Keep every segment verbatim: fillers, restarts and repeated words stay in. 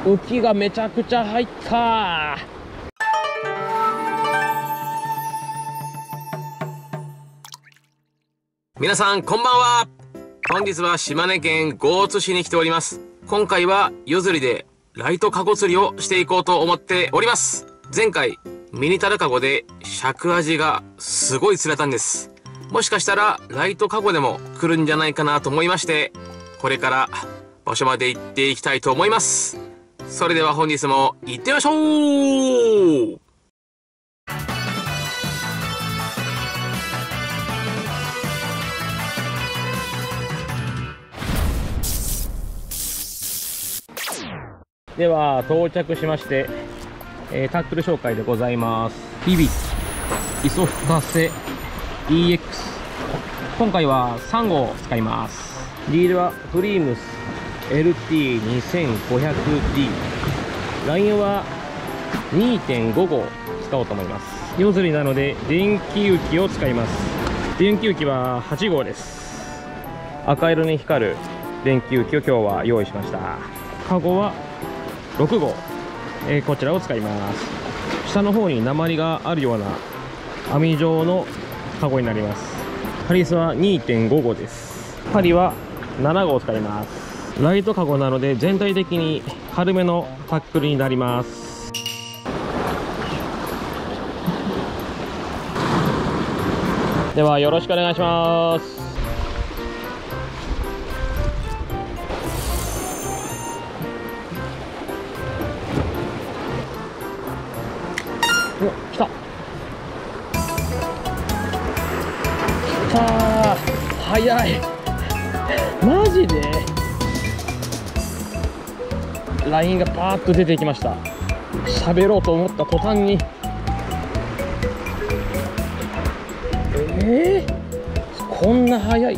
浮きがめちゃくちゃ入った。 皆さんこんばんは。本日は島根県江津市に来ております。今回は夜釣りでライトカゴ釣りをしていこうと思っております。前回ミニタルカゴで尺アジがすごい釣れたんです。もしかしたらライトカゴでも来るんじゃないかなと思いまして、これから場所まで行っていきたいと思います。それでは本日も行ってみましょう。 では到着しまして、えー、タックル紹介でございます。ビビイソフタセ イーエックス、 今回はさん号を使います。リールはフリームス エルティーにせんごひゃくディー、 ラインは にてんご 号使おうと思います。夜釣りなので電気浮きを使います。電気浮きははち号です。赤色に光る電気浮きを今日は用意しました。カゴはろく号、えー、こちらを使います。下の方に鉛があるような網状のカゴになります。ハリスは にてんご 号です。針はなな号を使います。ライトカゴなので全体的に軽めのタックルになります。ではよろしくお願いします。お、来た。来たー。早い。マジでラインがパーッと出てきました。喋ろうと思った途端に、えー、こんな早い？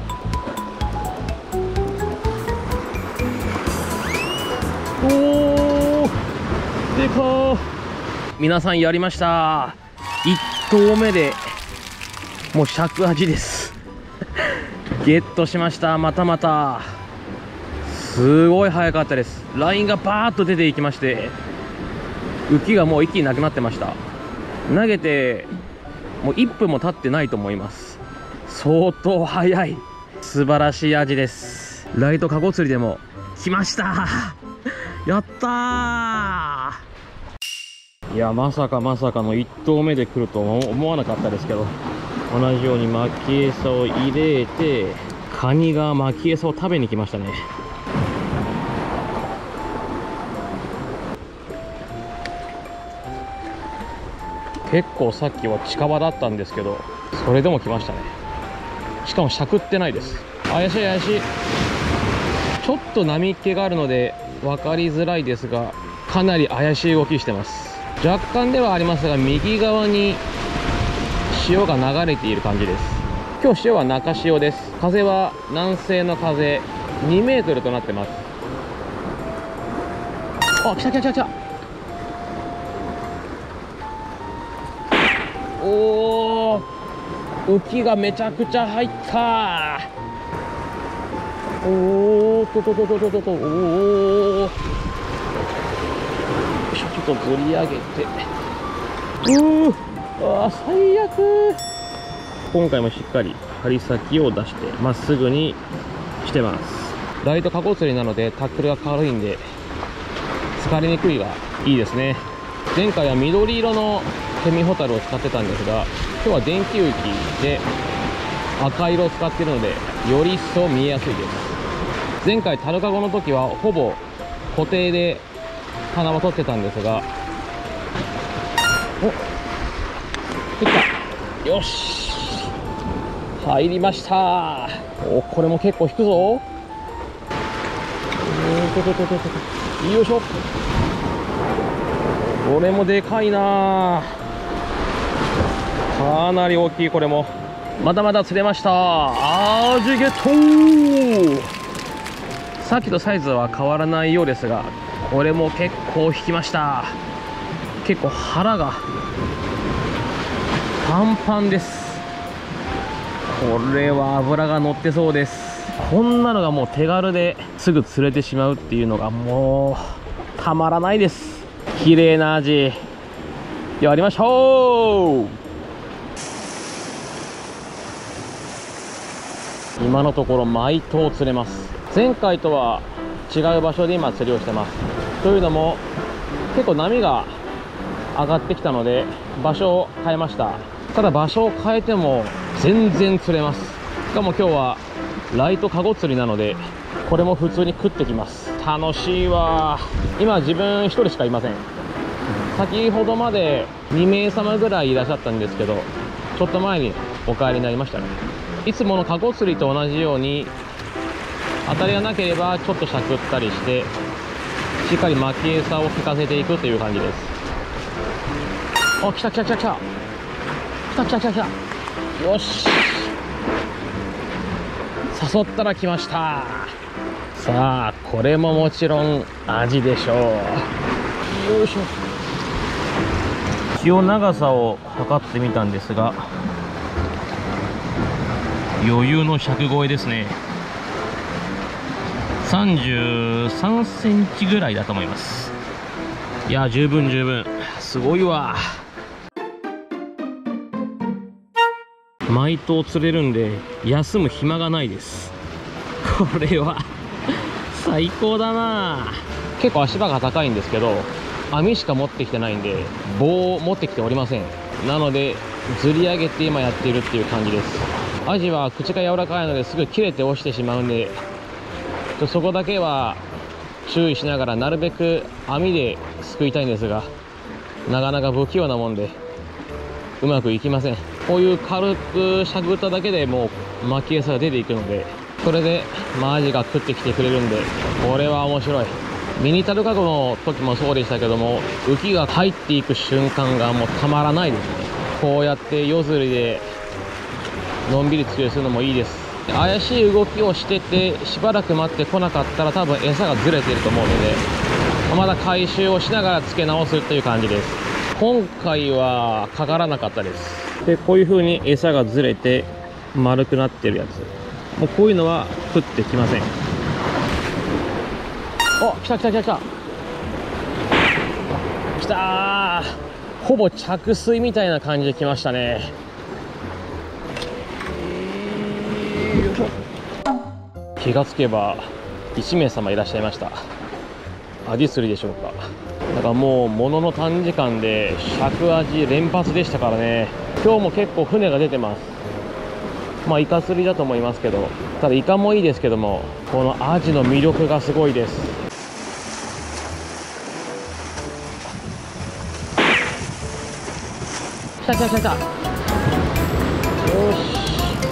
おー、でかー。皆さんやりました。いっ投目でもう尺アジですゲットしました。またまたすごい早かったです。ラインがバーッと出ていきまして、浮きがもう一気になくなってました。投げてもういっぷんも経ってないと思います。相当早い素晴らしいアジです。ライトカゴ釣りでも来ましたやったー。いや、まさかまさかのいっ投目で来ると思わなかったですけど、同じように巻き餌を入れて、カニが巻き餌を食べに来ましたね。結構さっきは近場だったんですけど、それでも来ましたね。しかもしゃくってないです。怪しい怪しい。ちょっと波っ気があるので分かりづらいですが、かなり怪しい動きしてます。若干ではありますが、右側に潮が流れている感じです。今日潮は中潮です。風は南西の風にメートルとなってます。あ、来た来た来た来た。おー、浮きがめちゃくちゃ入った。おーととととととと、おー、ちょっとぶり上げて、うー、あー最悪。今回もしっかり針先を出してまっすぐにしてます。ライトカゴ釣りなのでタックルが軽いんで疲れにくいがいいですね。前回は緑色のケミホタルを使ってたんですが、今日は電気浮きで赤色を使っているのでより一層見えやすいです。前回タルカゴの時はほぼ固定で鼻を取ってたんですが、お、入った。よし、入りました。お、これも結構引くぞ。おーととととと、よいしょ。これもでかいな。かなり大きい。これもまだまだ釣れました。アジゲット。さっきとサイズは変わらないようですが、これも結構引きました。結構腹がパンパンです。これは脂が乗ってそうです。こんなのがもう手軽ですぐ釣れてしまうっていうのがもうたまらないです。綺麗なアジやりましょう。今のところ毎頭釣れます。前回とは違う場所で今釣りをしてます。というのも結構波が上がってきたので場所を変えました。ただ場所を変えても全然釣れます。しかも今日はライトカゴ釣りなのでこれも普通に食ってきます。楽しいわ。今自分一人しかいません。先ほどまでにめいさまぐらいいらっしゃったんですけど、ちょっと前にお帰りになりましたね。いつものカゴ釣りと同じように当たりがなければちょっとしゃくったりしてしっかり巻き餌を引かせていくという感じです。あ、来た来た来た来た来た来た来た来た。よし、誘ったら来ました。さあこれももちろんアジでしょう。よいしょ。潮長さを測ってみたんですが余裕のひゃく超えですね。さんじゅうさんセンチぐらいだと思います。いや十分十分、すごいわ。毎頭釣れるんで休む暇がないです。これは最高だな。結構足場が高いんですけど網しか持ってきてないんで棒を持ってきておりません。なので釣り上げて今やっているっていう感じです。アジは口が柔らかいのですぐ切れて落ちてしまうんでそこだけは注意しながらなるべく網ですくいたいんですがなかなか不器用なもんでうまくいきません。こういう軽くしゃぐっただけでもう巻き餌が出ていくのでそれで、まあ、アジが食ってきてくれるんでこれは面白い。ミニタルカゴの時もそうでしたけども浮きが入っていく瞬間がもうたまらないですね。こうやって夜釣りでのんびり釣りをするのもいいです。怪しい動きをしててしばらく待ってこなかったら多分餌がずれていると思うのでまだ回収をしながら付け直すという感じです。今回はかからなかったです。でこういう風に餌がずれて丸くなってるやつもうこういうのは食ってきません。お、来た来た来た来た来たー。ほぼ着水みたいな感じで来ましたね。気がつけばいちめいさまいらっしゃいました。アジ釣りでしょうか。だからもうものの短時間でひゃくアジ連発でしたからね。今日も結構船が出てます。まあイカ釣りだと思いますけど、ただイカもいいですけどもこのアジの魅力がすごいです。来た来た来た来た。よし、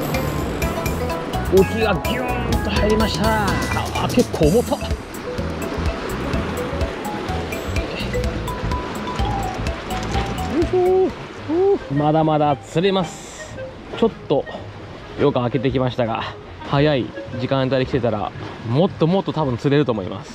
浮きがギューンと入りました。あ、結構重たっ。まだまだ釣れます。ちょっと夜が明けてきましたが早い時間帯で来てたらもっともっと多分釣れると思います。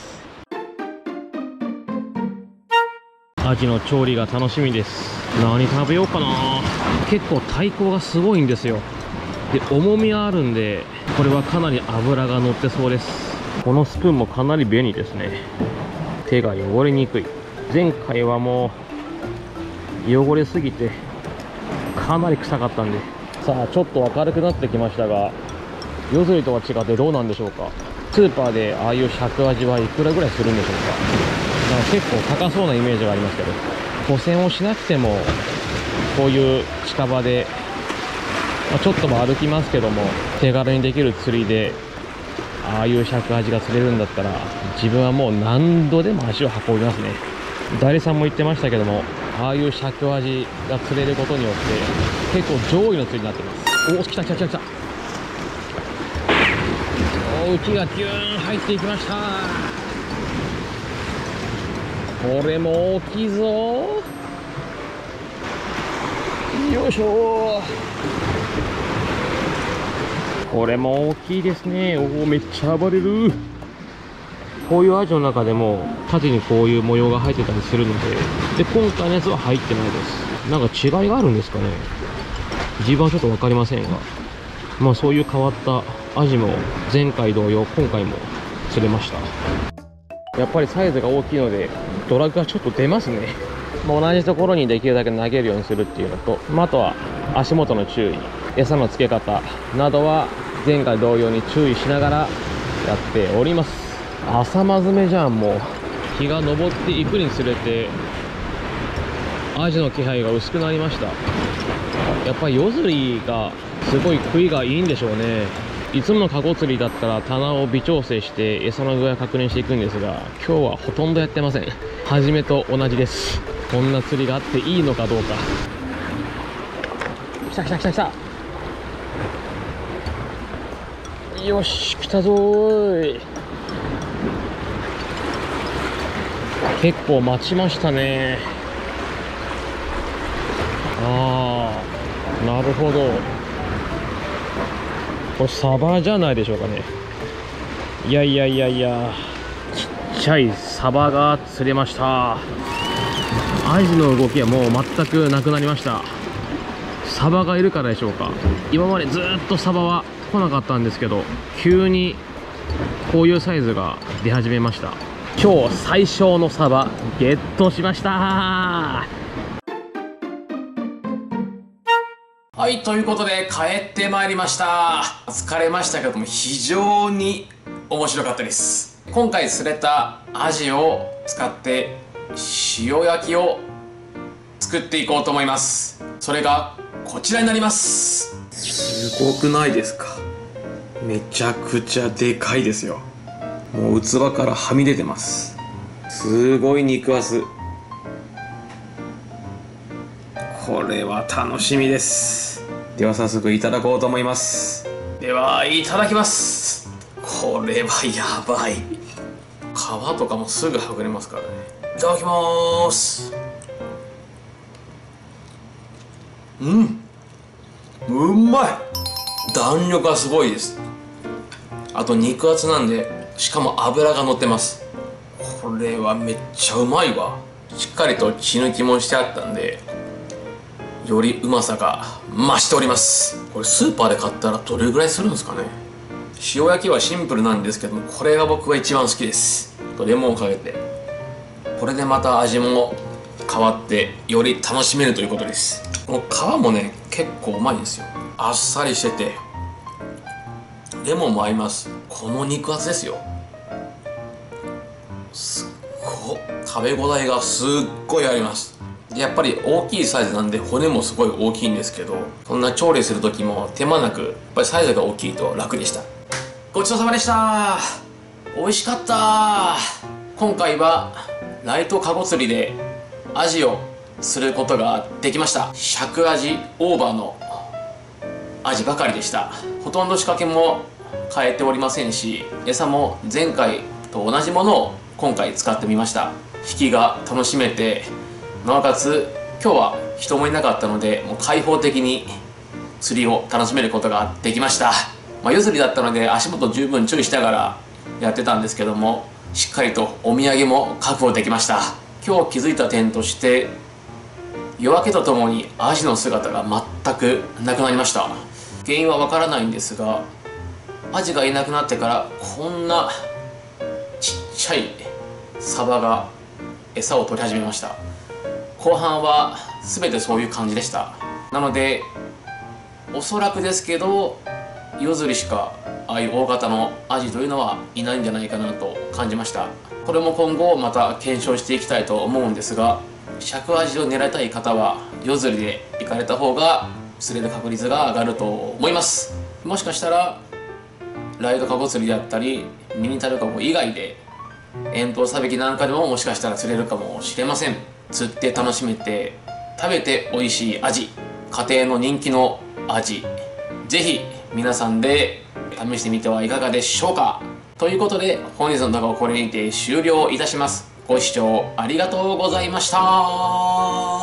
アジの調理が楽しみです。何食べようかな。結構体高がすごいんですよ。で重みがあるんでこれはかなり脂が乗ってそうです。このスプーンもかなり便利ですね。手が汚れにくい。前回はもう汚れすぎてかなり臭かったんで。さあちょっと明るくなってきましたが夜釣りとは違ってどうなんでしょうか。スーパーでああいう尺アジはいくらぐらいするんでしょうか。なんか結構高そうなイメージがありますけど補選をしなくてもこういう近場で、まあ、ちょっとも歩きますけども手軽にできる釣りでああいう尺アジが釣れるんだったら自分はもう何度でも足を運びますね。代理さんも言ってましたけどもああいう尺アジが釣れることによって結構上位の釣りになってます。おお、来た来た来た来た。お、浮きがギューン入っていきました。これも大きいぞ。よいしょ。これも大きいですね。おお、めっちゃ暴れる。こういうアジの中でも縦にこういう模様が入ってたりするので、で今回のやつは入ってないです。なんか違いがあるんですかね。自分はちょっと分かりませんが、まあそういう変わったアジも前回同様今回も釣れました。 やっぱりサイズが大きいのでドラッグがちょっと出ますね。まあ同じところにできるだけ投げるようにするっていうのと、まあ、あとは足元の注意、餌の付け方などは前回同様に注意しながらやっております。朝まずめじゃん。もう日が昇っていくにつれてアジの気配が薄くなりました。やっぱり夜釣りがすごい食いがいいんでしょうね。いつものカゴ釣りだったら棚を微調整して餌の具合確認していくんですが、今日はほとんどやってません。初めと同じです。こんな釣りがあっていいのかどうか。来た来た来た来た。よし、来たぞーい。結構待ちましたね。ああ、なるほど。これサバじゃないでしょうかね。いやいやいやいや、ちっちゃいサバが釣れました。アジの動きはもう全くなくなりました。サバがいるからでしょうか。今までずっとサバは来なかったんですけど、急にこういうサイズが出始めました。今日最小のサバゲットしました。 はい、ということで帰ってまいりました。疲れましたけども非常に面白かったです。今回釣れたアジを使って塩焼きを作っていこうと思います。それがこちらになります。すごくないですか。めちゃくちゃでかいですよ。もう器からはみ出てます。すごい肉厚。これは楽しみです。では早速いただこうと思います。ではいただきます。これはやばい。皮とかもすぐ剥がれますからね。いただきまーす。うん、うまい。弾力がすごいです。あと肉厚なんで、しかも脂が乗ってます。これはめっちゃうまいわ。しっかりと血抜きもしてあったんで、よりうまさが増しております。これスーパーで買ったらどれぐらいするんですかね。塩焼きはシンプルなんですけども、これが僕が一番好きです。レモンをかけて、これでまた味も変わってより楽しめるということです。この皮もね結構うまいんですよ。あっさりしててレモンも合います。この肉厚ですよ。すっごい食べ応えがすっごいあります。でやっぱり大きいサイズなんで骨もすごい大きいんですけど、そんな調理する時も手間なく、やっぱりサイズが大きいと楽でした。ごちそうさまでした。美味しかった。今回はライトカゴ釣りでアジを釣ることができました。ひゃくアジオーバーのアジばかりでした。ほとんど仕掛けも変えておりませんし、餌も前回と同じものを今回使ってみました。引きが楽しめて、なおかつ今日は人もいなかったのでもう開放的に釣りを楽しめることができました。まあ、夜釣りだったので足元十分注意しながらやってたんですけども、しっかりとお土産も確保できました。今日気づいた点として、夜明けとともにアジの姿が全くなくなりました。原因はわからないんですが、アジがいなくなってからこんなちっちゃいサバが餌を取り始めました。後半は全てそういう感じでした。なのでおそらくですけど夜釣りしかああいう大型のアジというのはいないんじゃないかなと感じました。これも今後また検証していきたいと思うんですが、尺アジを狙いたい方は夜釣りで行かれた方が釣れる確率が上がると思います。もしかしたらライトカゴ釣りであったりミニタルカゴ以外で遠投サビキなんかでももしかしたら釣れるかもしれません。釣って楽しめて食べて美味しいアジ、家庭の人気のアジ、ぜひ皆さんで試してみてはいかがでしょうか。ということで本日の動画をこれにて終了いたします。ご視聴ありがとうございました。